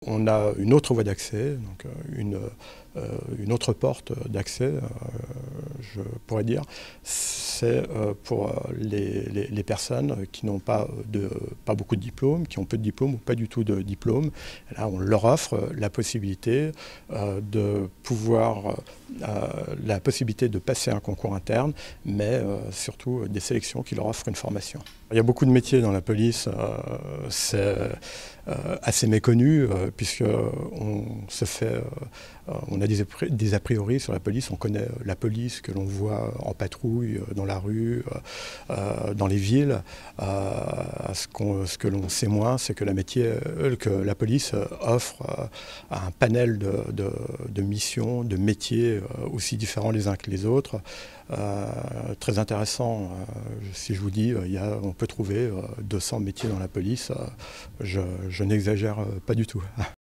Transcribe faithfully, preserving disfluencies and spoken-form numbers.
on a une autre voie d'accès, donc une, euh, une autre porte d'accès, euh, je pourrais dire, c'est euh, pour les, les, les personnes qui n'ont pas, de, pas beaucoup de diplômes, qui ont peu de diplômes ou pas du tout de diplômes. Là, on leur offre la possibilité euh, de pouvoir, euh, la possibilité de passer un concours interne, mais euh, surtout des sélections qui leur offrent une formation. Il y a beaucoup de métiers dans la police, euh, c'est euh, assez méconnu euh, puisqu'on se fait, euh, on a des, des a priori sur la police, on connaît la police que l'on voit en patrouille, dans la rue, euh, dans les villes. Euh, ce, qu'on, ce que l'on sait moins, c'est que la, métier, euh, que la police offre euh, un panel de, de, de missions, de métiers euh, aussi différents les uns que les autres. Euh, très intéressant. Euh, si je vous dis, il y a, on peut trouver euh, deux cents métiers dans la police, euh, je, je n'exagère pas du tout.